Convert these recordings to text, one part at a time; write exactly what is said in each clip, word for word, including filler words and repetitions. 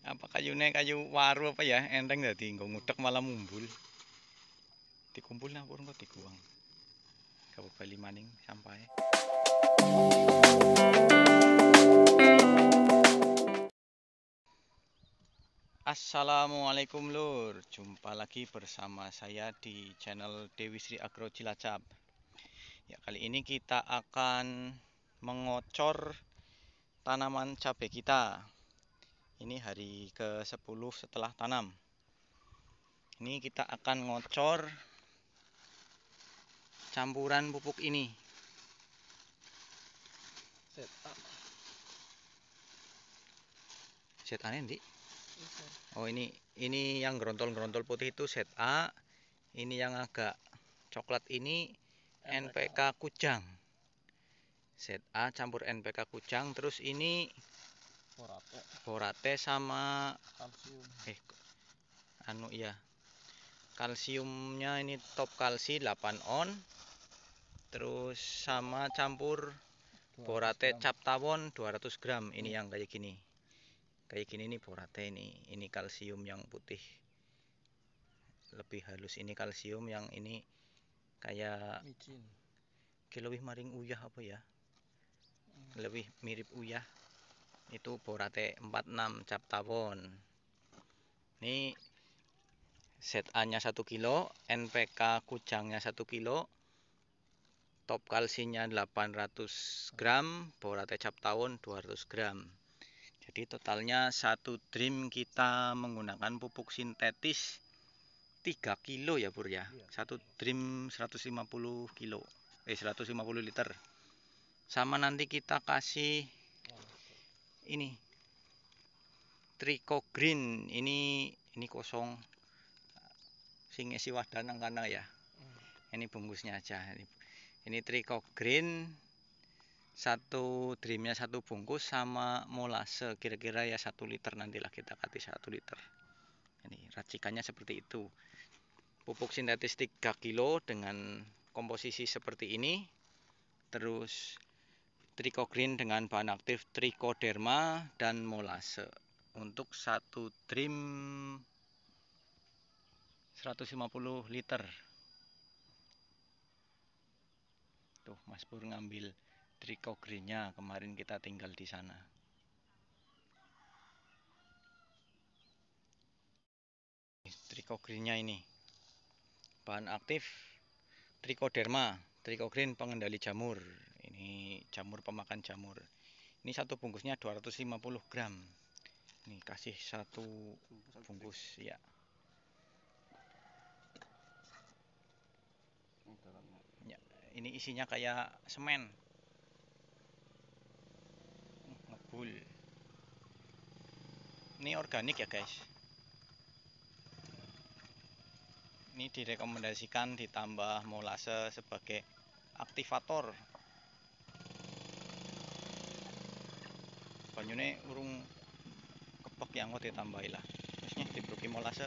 Apa kayune kayu waru apa ya? Enteng dadi nggo ngudek malah mumbul. Dikumpul nah purun kok diguang. Gawe bali maning sampahe. Assalamualaikum lur, jumpa lagi bersama saya di channel Dewi Sri Agro Cilacap. Ya, kali ini kita akan mengocor tanaman cabai kita. Ini hari ke sepuluh setelah tanam. Ini kita akan ngocor campuran pupuk ini. Set A nih, oh ini ini yang gerontol-gerontol putih itu set A. Ini yang agak coklat ini N P K Kujang. Set A campur N P K Kujang. Terus ini Borate, Borate sama kalsium. Eh, anu iya. Kalsiumnya ini top kalsi delapan on. Terus sama campur Borate cap tawon dua ratus gram. Ini yang kayak gini. Kayak gini nih Borate ini. Ini kalsium yang putih. Lebih halus, ini kalsium, yang ini kayak micin. Lebih maring uyah apa ya? Lebih mirip uyah. Itu Borate empat puluh enam cap tawon. Ini set A-nya satu kilo, N P K Kujangnya satu kilo, top kalsinya delapan ratus gram, Borate cap tawon dua ratus gram. Jadi totalnya satu drim kita menggunakan pupuk sintetis tiga kilo ya Pur ya. Satu drim seratus lima puluh kilo. Eh seratus lima puluh liter. Sama nanti kita kasih ini Trico Green. Ini ini kosong. Sing isi wadah nang kana ya. Ini bungkusnya aja. Ini, ini Trico Green. Satu drimnya satu bungkus sama molase kira-kira ya satu liter, nantilah kita kasih satu liter. Ini racikannya seperti itu. Pupuk sintetis tiga kilo dengan komposisi seperti ini. Terus Trico Green dengan bahan aktif Trichoderma dan molase. Untuk satu drim seratus lima puluh liter. Tuh Mas Pur ngambil Trico Green-nya, kemarin kita tinggal di sana. Trico Green-nya ini. Bahan aktif Trichoderma, Trico Green pengendali jamur. Ini jamur pemakan jamur. Ini satu bungkusnya dua ratus lima puluh gram. Ini kasih satu bungkus ya. Ya, ini isinya kayak semen. Ngebul. Ini organik ya, guys. Ini direkomendasikan ditambah molase sebagai aktivator. Banyune urung kepek yang kok ditambahi lah. Terusnya dibruki molase.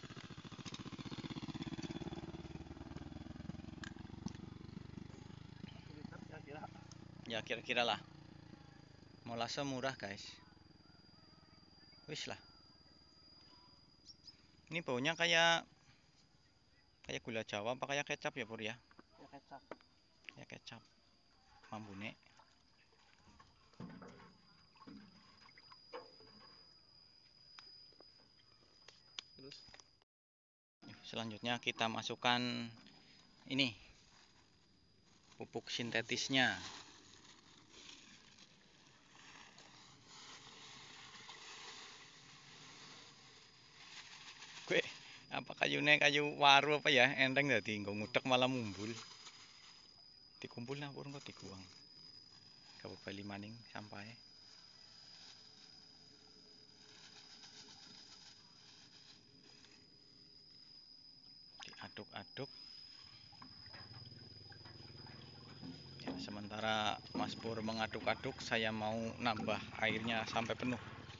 Ya kira-kira lah. Molase murah, guys. Wis lah. Ini baunya kayak kayak gula Jawa apa kayak kecap ya Pur ya? Ya kecap. Ya kecap. Mambune. Terus selanjutnya kita masukkan ini pupuk sintetisnya. Gue apa kayune kayu waru apa ya? Enteng dadi nggo ngudek malah mumbul. Dikumpul nah purun kok diguang. Gawe bali maning sampahe. Diaduk-aduk. Ya, sementara Mas Pur mengaduk-aduk, saya mau nambah airnya sampai penuh.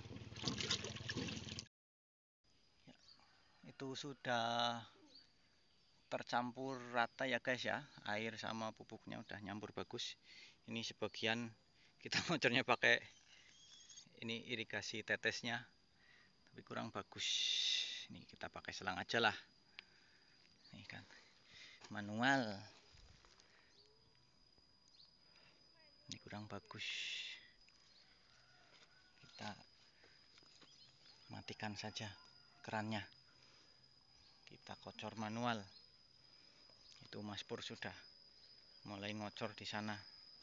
Ya, itu sudah tercampur rata ya guys ya, air sama pupuknya udah nyampur bagus. Ini sebagian kita ngocornya pakai ini irigasi tetesnya, tapi kurang bagus. Ini kita pakai selang aja lah. Ini kan manual. Ini kurang bagus. Kita matikan saja kerannya. Kita kocor manual. Itu Mas Pur sudah mulai ngocor di sana.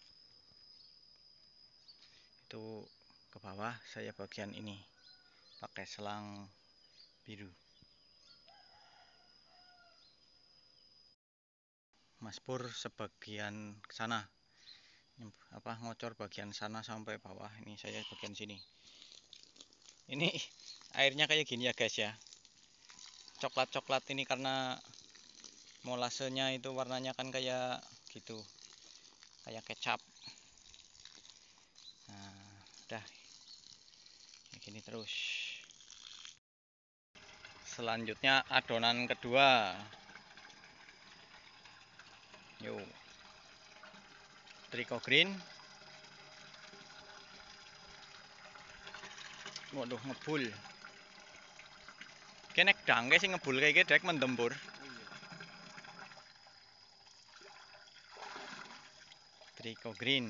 Itu ke bawah, saya bagian ini pakai selang biru. Mas Pur sebagian sana, apa ngocor bagian sana sampai bawah. Ini saya bagian sini. Ini airnya kayak gini ya guys ya. Coklat-coklat ini karena molasenya itu warnanya kan kayak gitu, kayak kecap. Nah, udah kayak gini terus. Selanjutnya adonan kedua. Yuk, Trico Green. Waduh, ngebul. Kenek dangke sih ngebul kayak gede mendembur. Trico Green.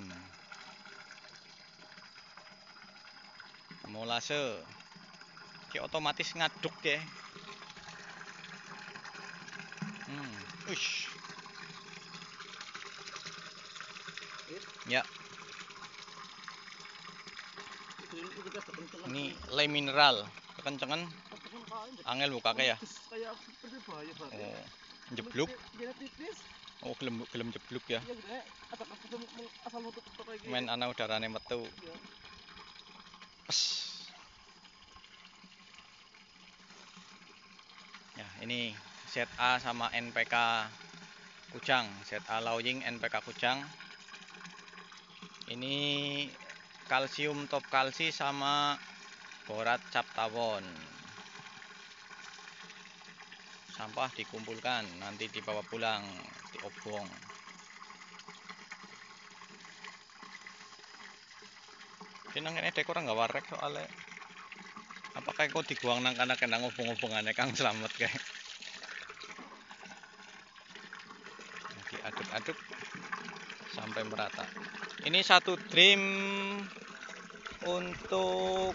Molase. Ki otomatis ngaduk ya. Hmm, ush. Ya. Ini le mineral, kekencengan angel buka ya. Oh, jebluk. Oh, gelem gelem jebluk ya. Main ana udarane metu. Ya, ini Z A sama N P K Kujang, Z A Lawying, N P K Kujang. Ini kalsium top kalsi sama borat cap tawon. Sampah dikumpulkan, nanti dibawa pulang, diobong. Kinang ini dekor nggak warek soalnya. Apakah kau diguang nang kana kena ngobong-ngobongane Kang Slamet kayak. Diaduk-aduk sampai merata. Ini satu trim untuk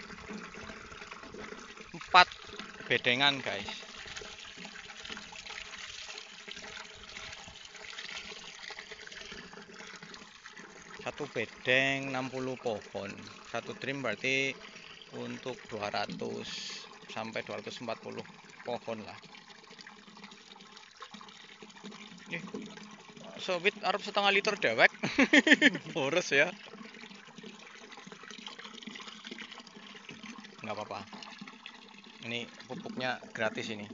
empat bedengan guys. Satu bedeng enam puluh pohon. Satu trim berarti untuk dua ratus sampai dua ratus empat puluh pohon lah. Nih, sawit arep setengah liter dewek. Boros ya. Nggak apa-apa. Ini pupuknya gratis ini.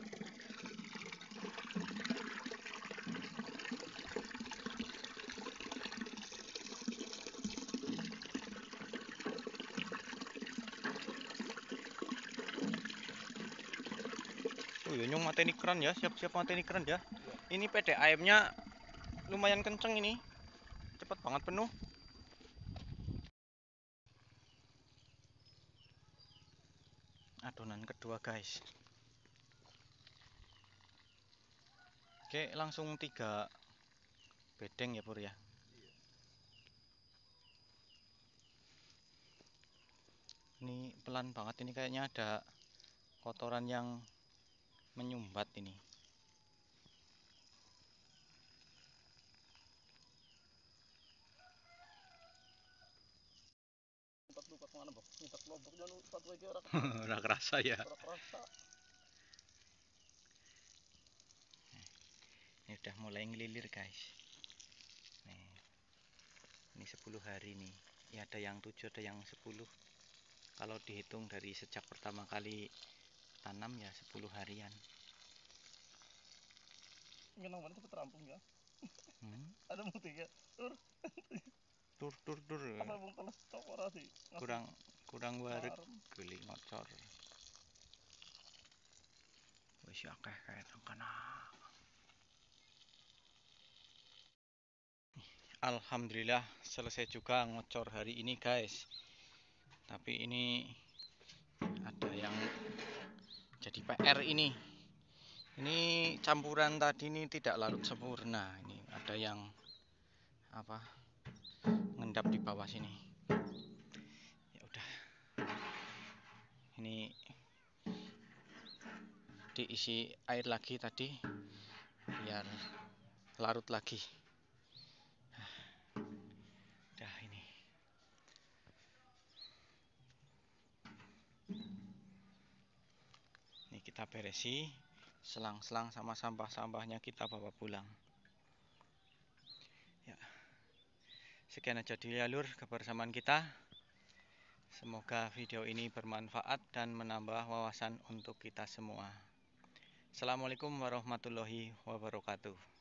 Oh ya, nyung mateni keran ya, siap-siap mateni keran ya. Ini P D A M-nya lumayan kenceng ini. Cepet banget penuh. Adonan kedua guys. Oke, langsung tiga bedeng ya Pur ya. Ini pelan banget, ini kayaknya ada kotoran yang menyumbat ini. Ora kerasa ya. Ini udah mulai ngelilir guys. Nih. Ini sepuluh hari nih. Ya ada yang tujuh, ada yang sepuluh. Kalau dihitung dari sejak pertama kali tanam ya sepuluh harian. Ngenong mana cepet rampung ya. Hmm? Ada bukti ya. Tur. Tur tur tur. Apa bung kelas tok ora sih? Kurang kurang warek geli ngocor. Wis akeh kae kana. Alhamdulillah selesai juga ngocor hari ini guys. Tapi ini ada yang jadi P R ini. Ini campuran tadi ini tidak larut sempurna. Ini ada yang apa? Ngendap di bawah sini. Ya udah. Ini diisi air lagi tadi biar larut lagi. Nah, ini. Ini kita beresi, selang-selang sama sampah-sampahnya kita bawa pulang. Ya. Sekian aja di alur kebersamaan kita. Semoga video ini bermanfaat dan menambah wawasan untuk kita semua. Assalamualaikum warahmatullahi wabarakatuh.